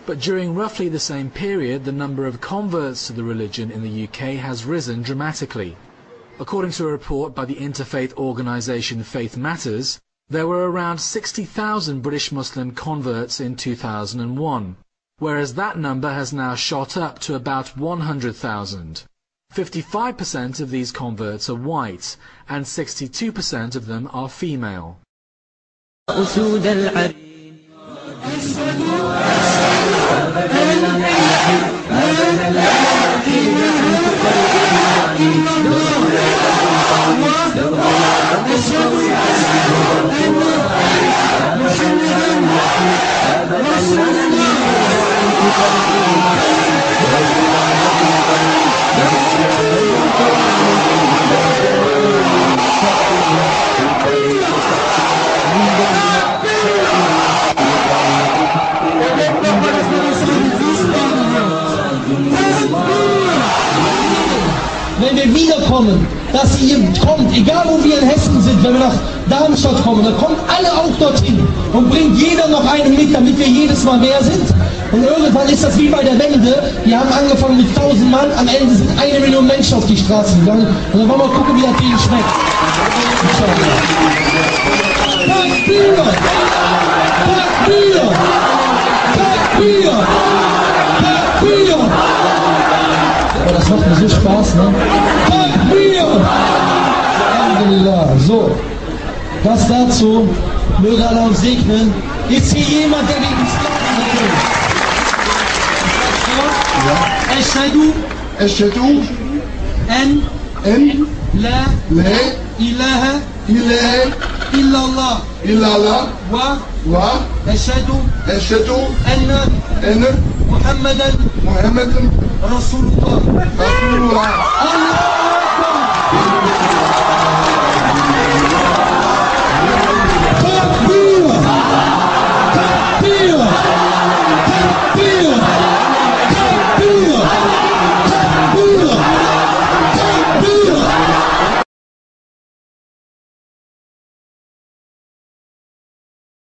But during roughly the same period, the number of converts to the religion in the UK has risen dramatically. According to a report by the interfaith organisation Faith Matters, there were around 60,000 British Muslim converts in 2001, whereas that number has now shot up to about 100,000. 55% of these converts are white, and 62% of them are female. Wenn wir wiederkommen, dass ihr kommt, egal wo wir in Hessen sind, wenn wir nach Darmstadt kommen, dann kommt alle auch dorthin und bringt jeder noch einen mit, damit wir jedes Mal mehr sind. Und irgendwann ist das wie bei der Wende, wir haben angefangen mit 1000 Mann, am Ende sind 1 Million Menschen auf die Straße gegangen und dann wollen wir gucken, wie das denen schmeckt. Takbir! Takbir! Takbir! Takbir! Aber das macht mir so Spaß, ne? Takbir! Alhamdulillah. So, das dazu. Möge Allah uns segnen. Ist hier jemand, der den Islam will? Eschhedü. Eschhedü. En. La. Ilaha. Illallah. Illallah. Wa. Eschhedü. Enne. Muhammadan. Muhammadan. Rasulullah. Rasulullah. Allah.